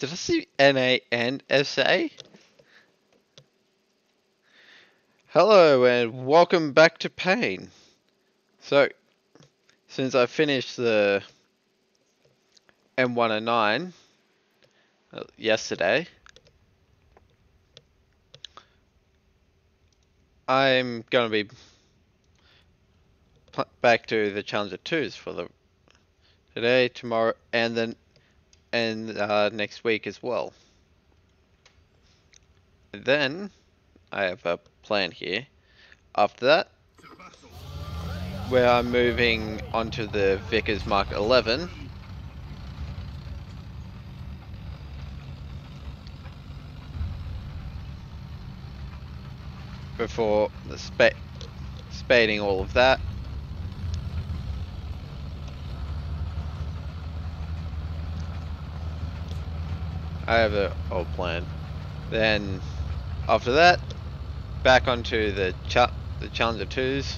Did I see NA and SA? Hello and welcome back to Pain. So, since I finished the M109 yesterday, I'm gonna be back to the Challenger 2s for the today, tomorrow, and next week as well. And then I have a plan here. After that, where I'm moving onto the Vickers Mark 11. Before the spading all of that. I have a whole plan. Then after that, back onto the Challenger 2s.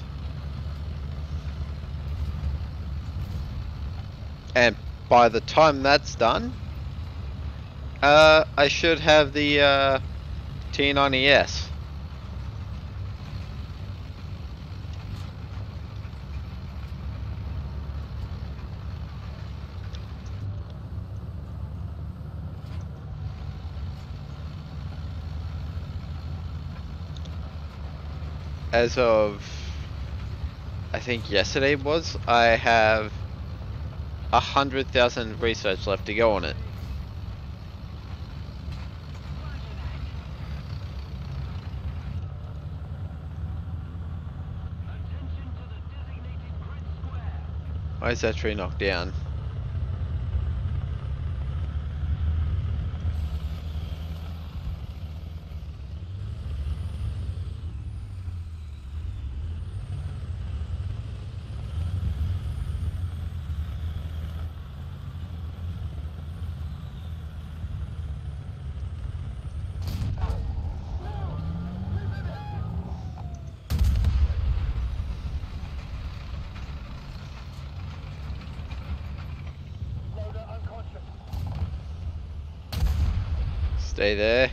And by the time that's done, I should have the T90S. As of, I think yesterday was, I have 100,000 research left to go on it. Why is that tree knocked down? Stay there.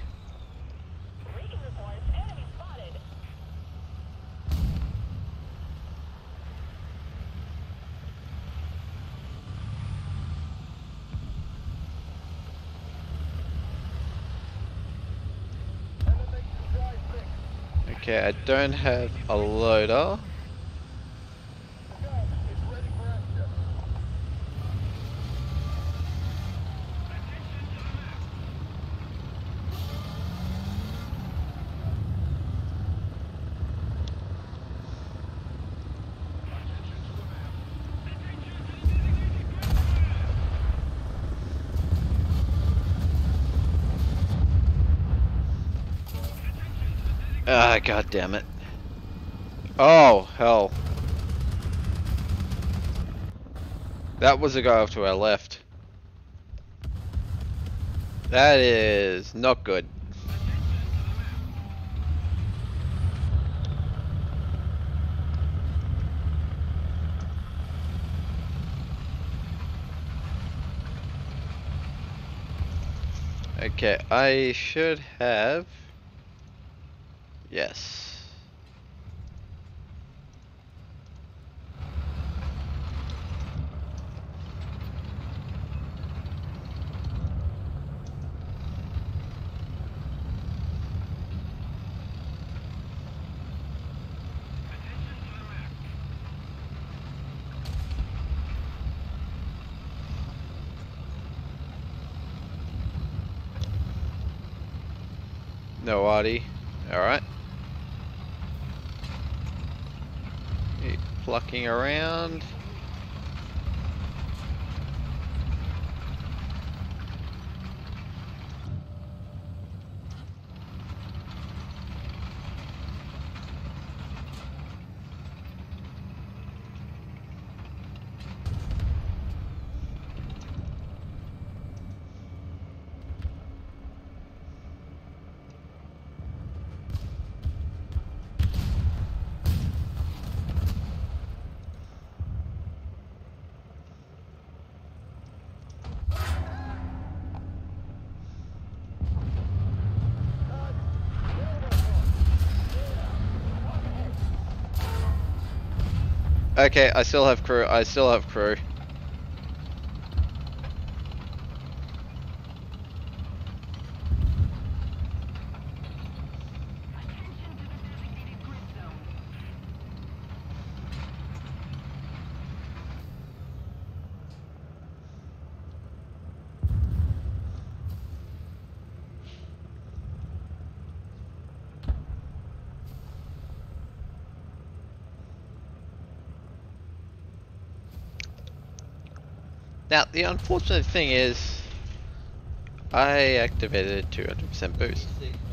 Okay, I don't have a loader. Ah, god damn it. Oh, hell. That was the guy off to our left. That is not good. Okay, I should have... Yes. No Artie. Alright. Keep plucking around. Okay, I still have crew. I still have crew. Now, the unfortunate thing is, I activated 200% boost.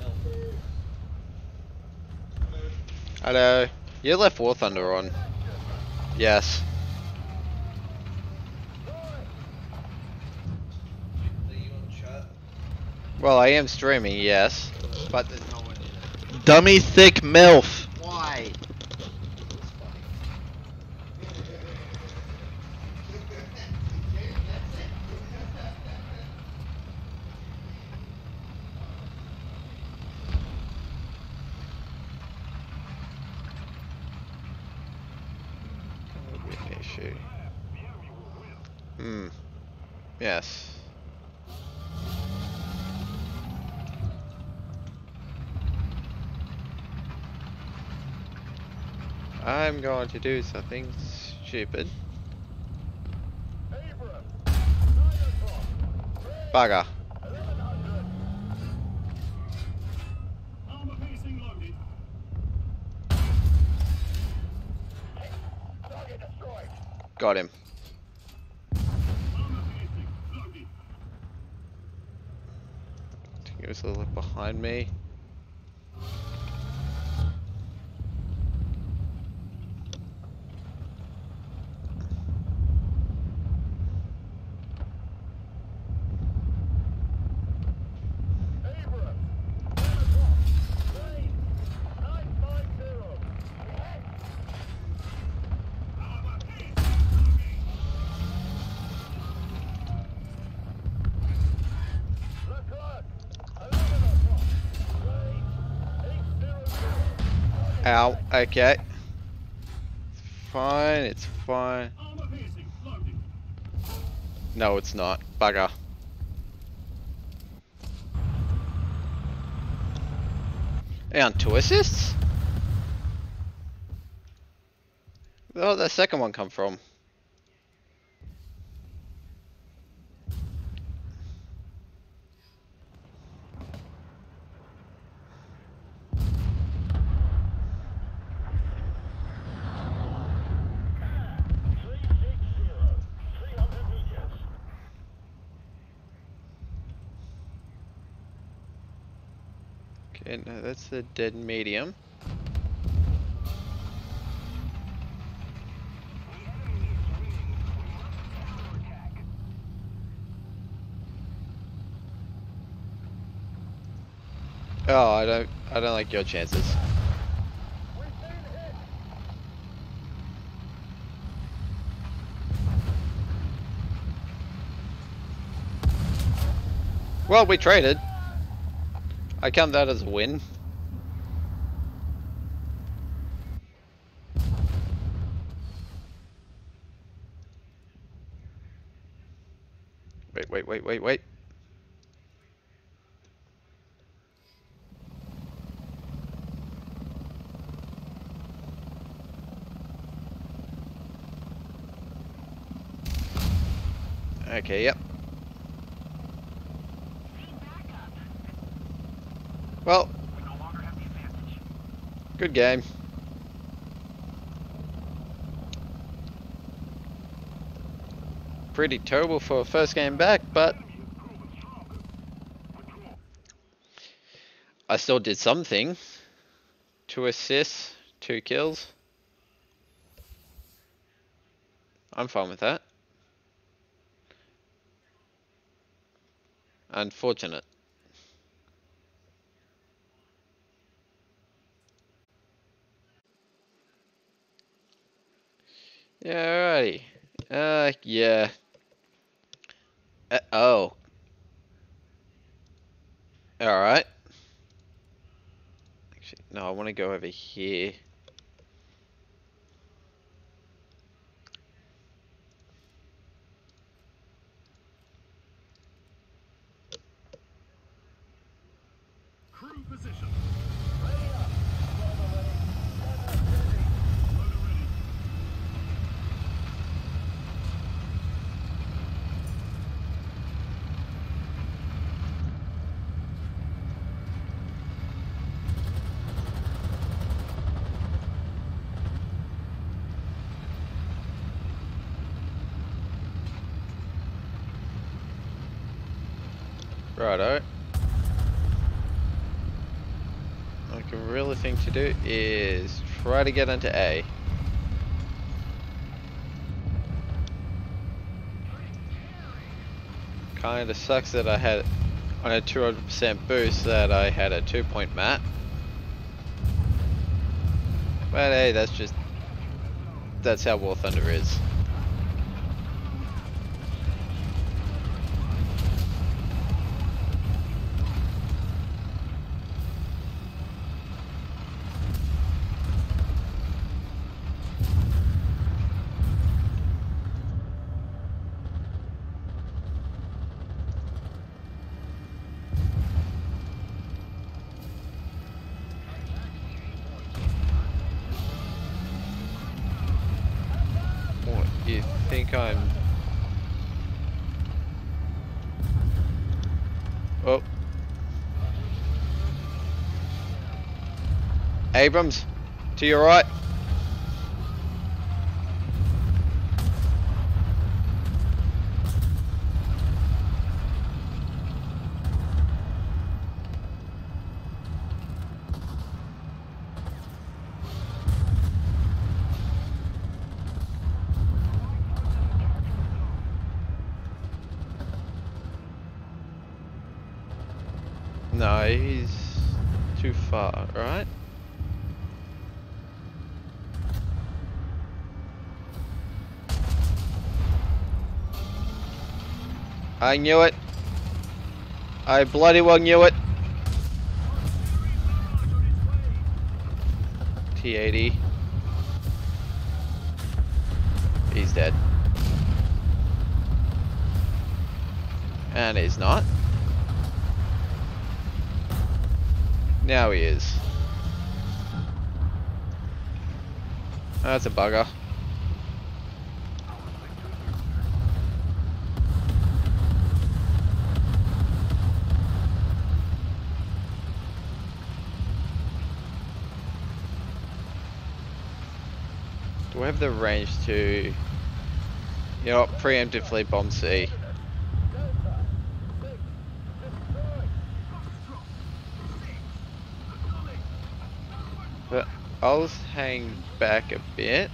Hello. You left War Thunder on. Yes. Well, I am streaming, yes. But there's no one in it. Dummy thick MILF. Why? That would be an issue. Hmm. Yes. I'm going to do something stupid. Bugger. Got him. He was a little behind me. Ow. Okay. Fine, it's fine. No, it's not. Bugger. And 2 assists? Where did the second one come from? Okay, no, that's the dead medium. Oh, I don't like your chances. Well, we traded. I count that as a win. Wait. Okay, yep. Well, good game. Pretty terrible for a first game back, but I still did something. 2 assists, 2 kills. I'm fine with that. Unfortunate. Yeah, alrighty. Yeah. Oh. Alright. Actually, no, I want to go over here. Righto. Like a real thing to do is try to get into A. Kinda sucks that I had on a 200% boost that I had a 2-point map. But hey, that's how War Thunder is. You think I'm... Oh. Abrams, to your right. No, he's too far, right? I knew it. I bloody well knew it. T-80. He's dead. And he's not. Now he is. That's a bugger. Do I have the range to, you know, preemptively bomb C? But I'll hang back a bit.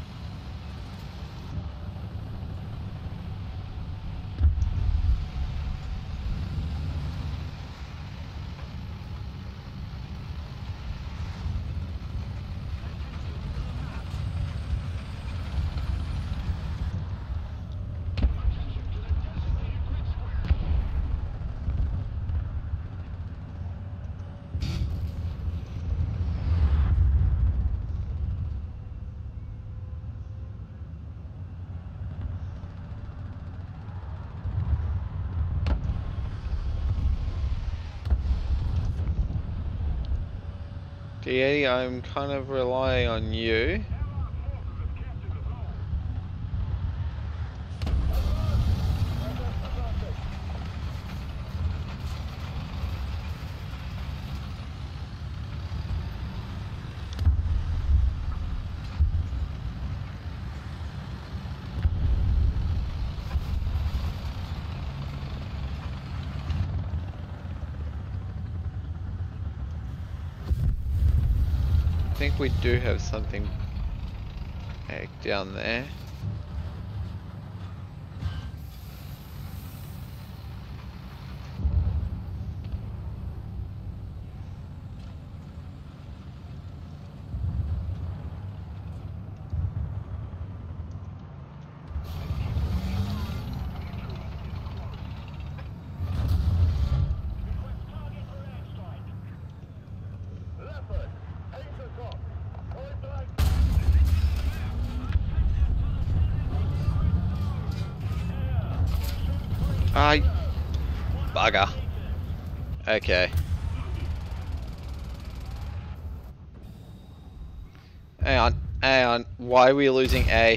D80, I'm kind of relying on you. I think we do have something down there. Bugger. Okay. Hang on, hang on. Why are we losing A?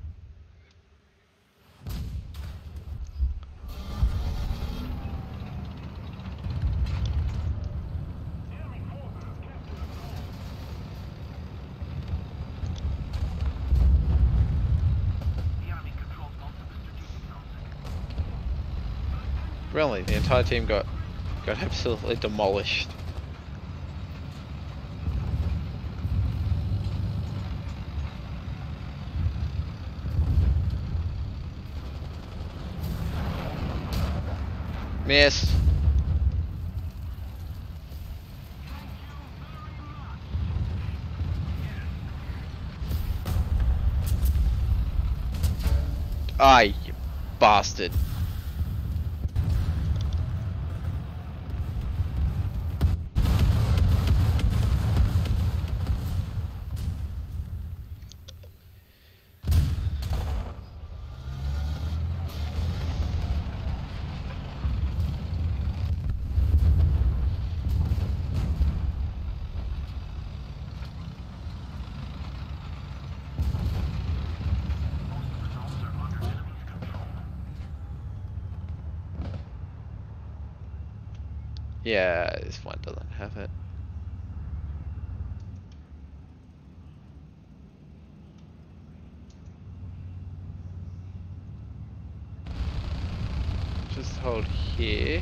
Really, the entire team got absolutely demolished. Miss. Ah, you bastard. Yeah, this one doesn't have it. Just hold here.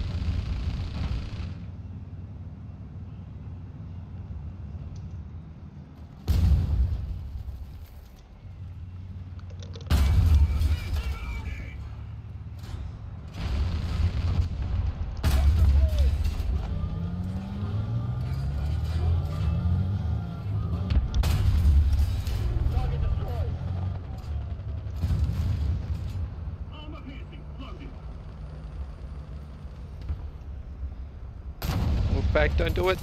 Look back, don't do it.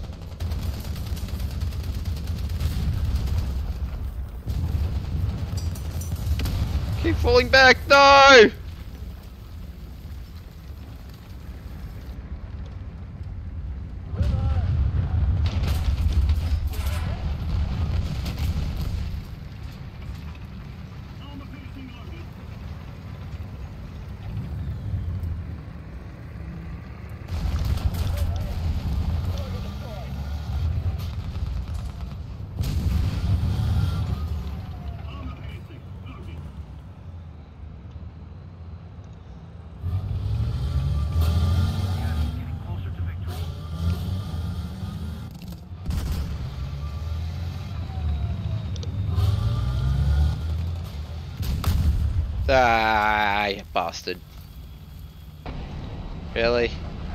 Keep falling back, no! Ah, you bastard. Really?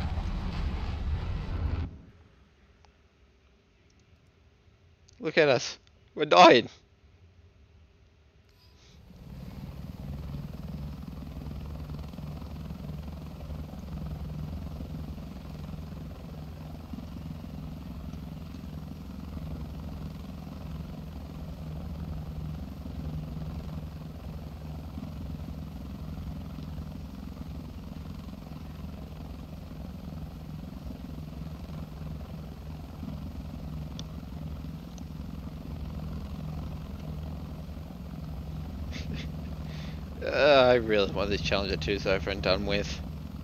Look at us. We're dying. I really want this Challenger 2's over and done with.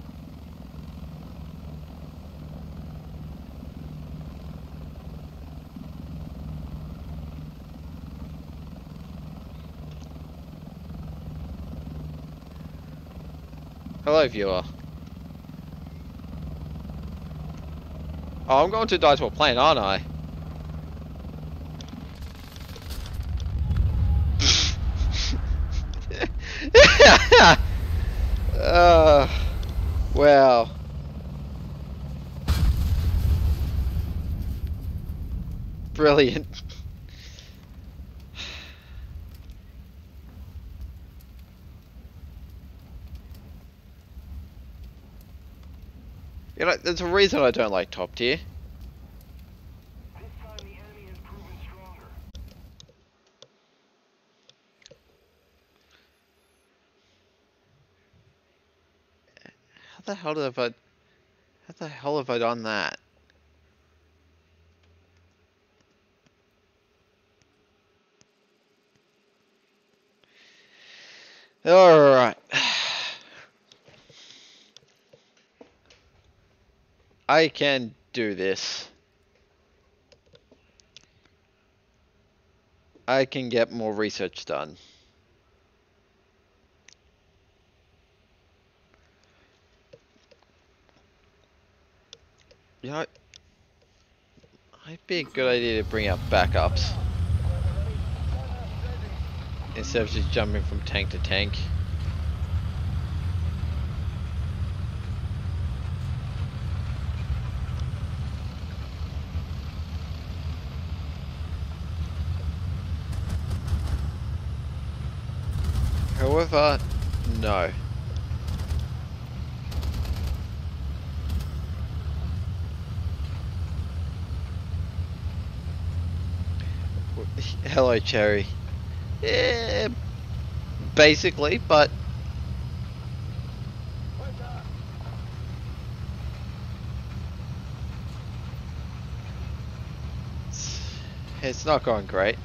Hello, viewer. Oh, I'm going to die to a plane, aren't I? Wow. Brilliant. You know, there's a reason I don't like top tier. This time the enemy has proven stronger. How the hell have I done that? Alright. I can do this. I can get more research done. You know, it'd be a good idea to bring out backups instead of just jumping from tank to tank. However, no. Hello, Cherry. Yeah, basically, but it's not going great.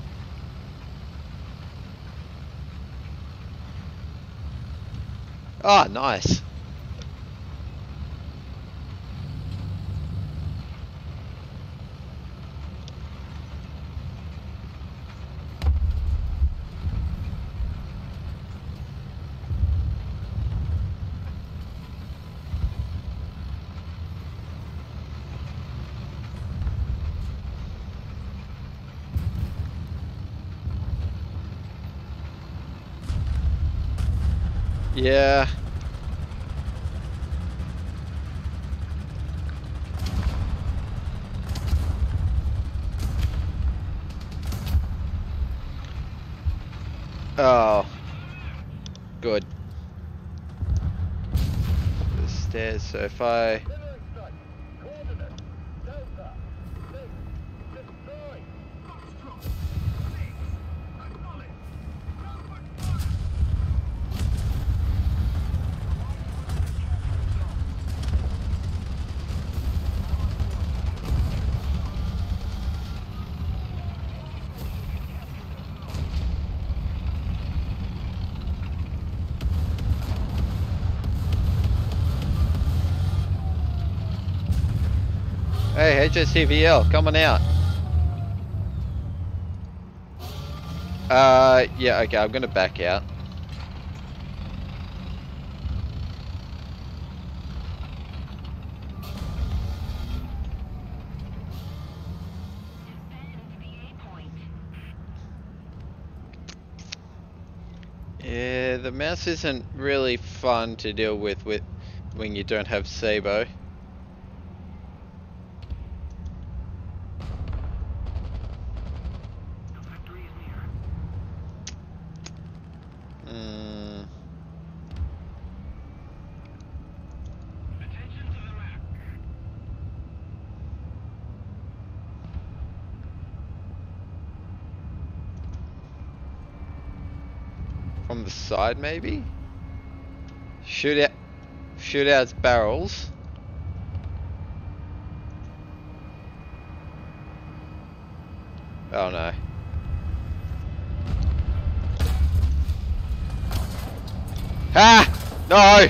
Oh, nice. Yeah. Oh. Good. The stairs, so if I... Hey, HSCVL, coming out. Yeah, okay, I'm gonna back out. Yeah, the mouse isn't really fun to deal with when you don't have Sabo. From the side, maybe? Shootouts barrels. Oh no. Ah! No!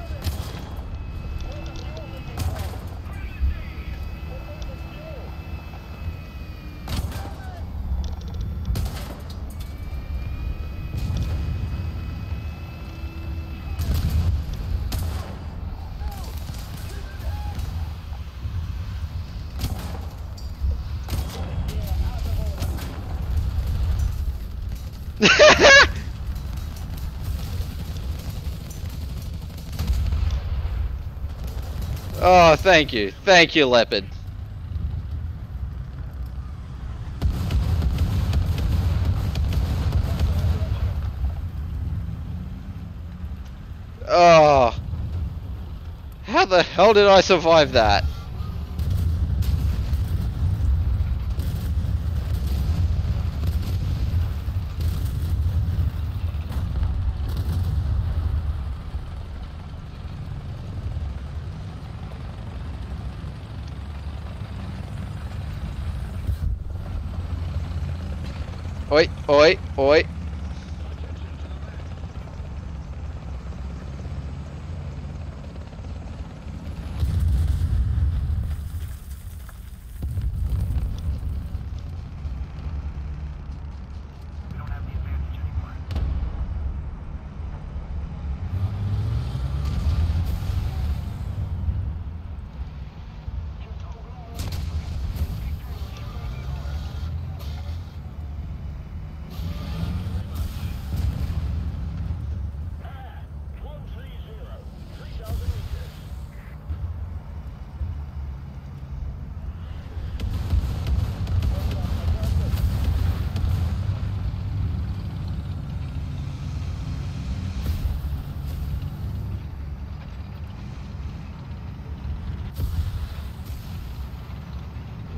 Oh, thank you. Thank you, Leopard. Oh. How the hell did I survive that? Oi, oi, oi.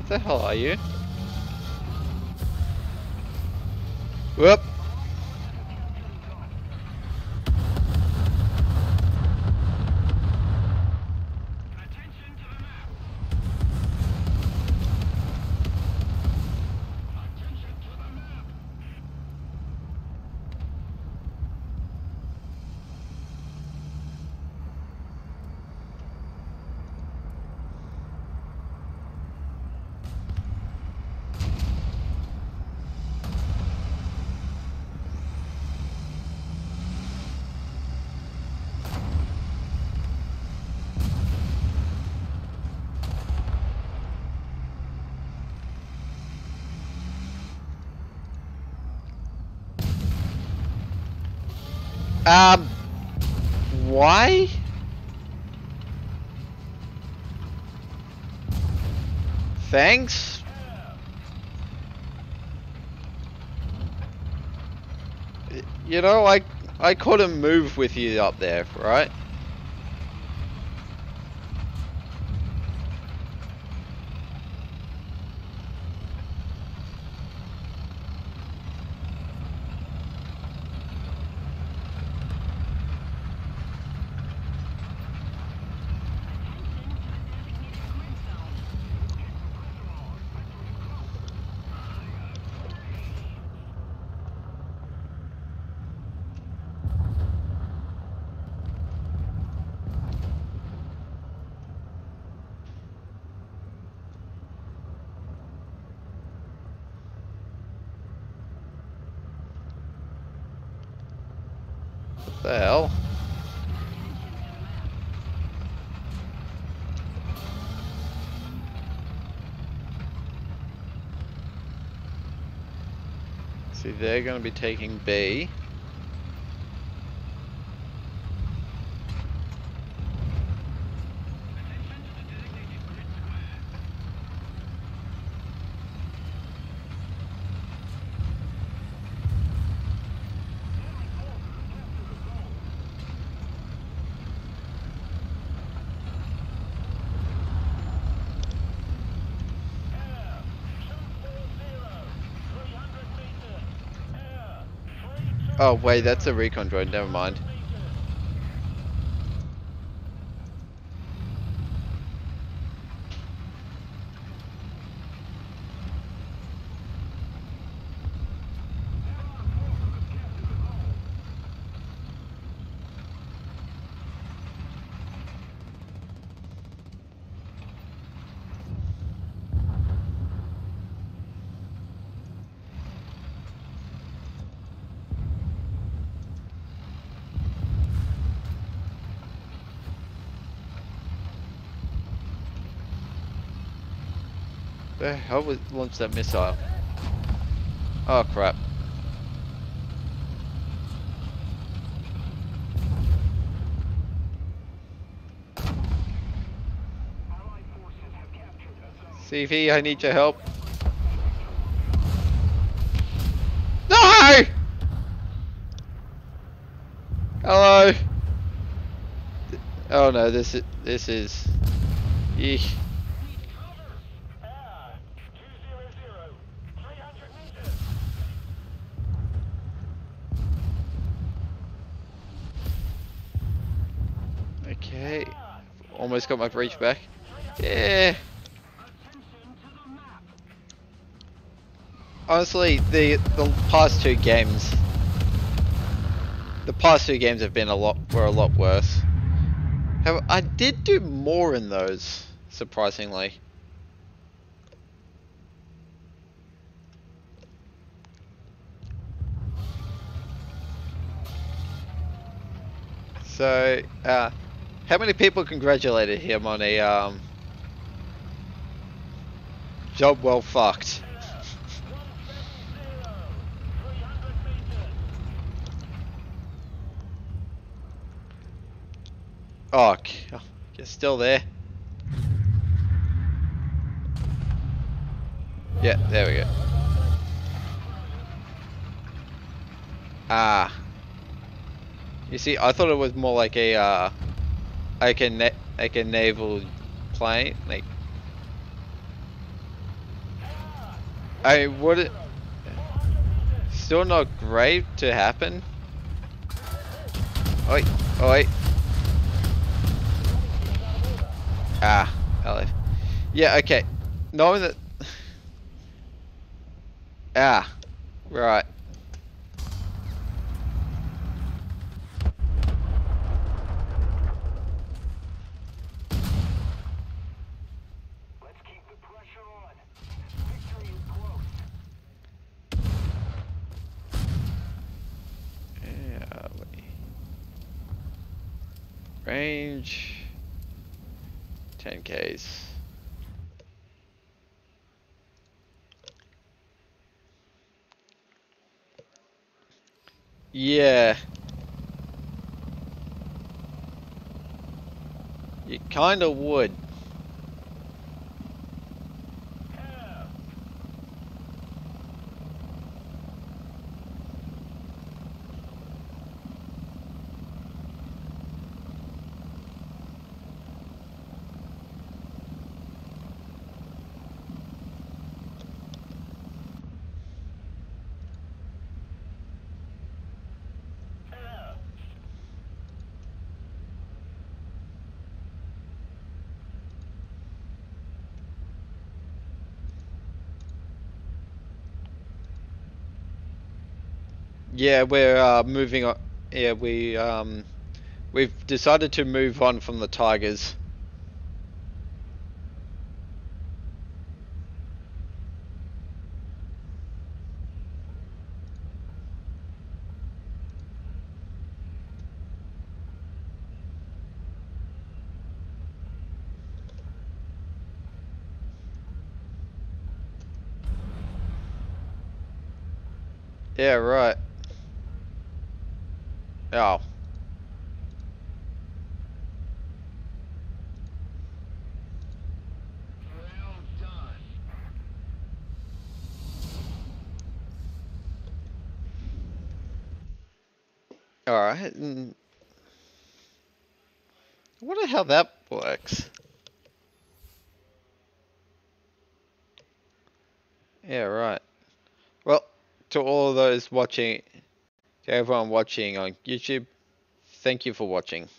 What the hell are you? Whoop! Why? Thanks? You know, I couldn't move with you up there, right? What the hell? See, they're gonna be taking B. Oh wait, that's a recon drone, never mind. Where the hell was launched that missile? Oh crap. CV, I need your help. No! Hello. Oh no, this is. Eesh. Okay, almost got my breach back. Yeah. Honestly, the past two games have been were a lot worse. However, I did do more in those, surprisingly. So, how many people congratulated him on a job well fucked? Oh, you're still there. Yeah, there we go. Ah. You see, I thought it was more like a like a naval plane, like. I would it still not great to happen. Oi, oi. Ah, LF. Yeah, okay. Knowing that. Ah, right. Let's keep the pressure on. Victory is close. Yeah, range 10Ks. Yeah. You kinda would. Yeah, we're moving on. Yeah, we've decided to move on from the Tigers. Yeah, right. Oh. Well done. Alright. I wonder how that works. Yeah, right. Well, to all those watching, to everyone watching on YouTube, thank you for watching.